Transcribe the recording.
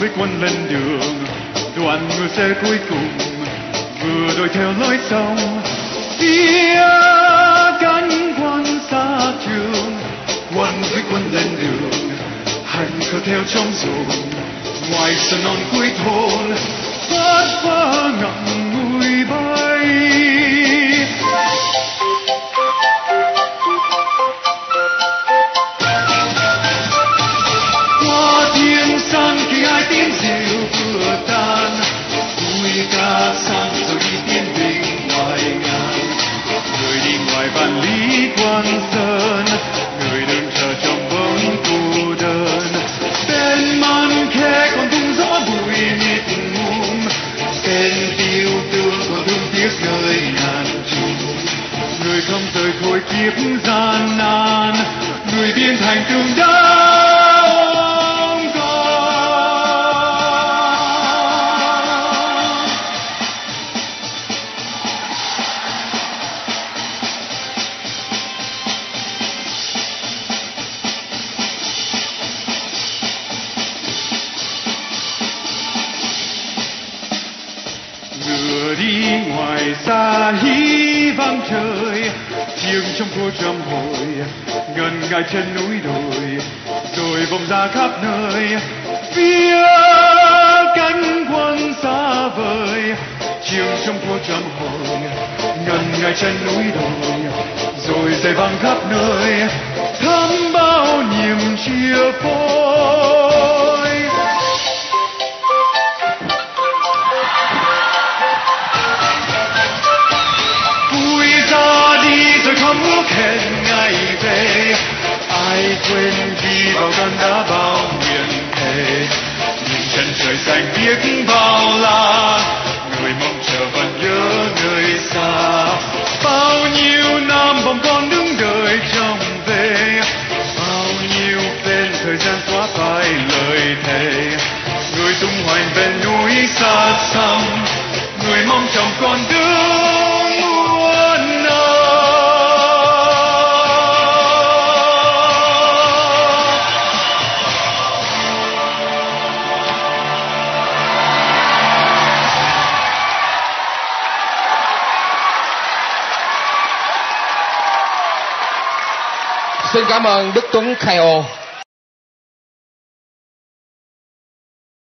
với quân lên đường, đoàn ngựa xe cuối cùng vừa đuổi theo lối sông. Phía cánh quân xa trường, quân với quân lên đường, hành khởi theo trong ruộng. Ngoài sân non cuối thôn, phất phơ ngậm ngùi bay. Qua thiên san khi hai tiếng rìu vừa tan, vui ca sang rồi đi tiến bình ngoài ngàn. Người đi ngoài vạn lý quan sơn, người đơn chờ trong bóng cô đơn. Bên màn khe còn tung gió bụi mịt mùng, bên tiêu tương còn thương tiếc nơi ngàn trùng. Người không rời khỏi kiếp gian nan, người biên thành tường đá. Ngựa đi ngoài xa hí vang trời, chiêng trong cô trầm hồi ngân nga chân núi đồi, rồi vòng ra khắp nơi. Phía cánh quân xa vời, chiêng trong cô trầm hồi ngân nga chân núi đồi, rồi dậy vang khắp nơi, thắm bao niềm chia phôi. Không ước hẹn ngày về, ai quên ghi vào gan đã bao nguyện thề. Nhìn chân trời xanh biết bao la, người mong chờ vẫn nhớ nơi xa. Bao nhiêu năm bồng con đứng đợi trông về, bao nhiêu bên thời gian xóa phai lời thề. Người tung hoành bên núi xa xăm, người mong chồng con đứng muôn nơi. Xin cảm ơn Đức Tuấn Khai Ô.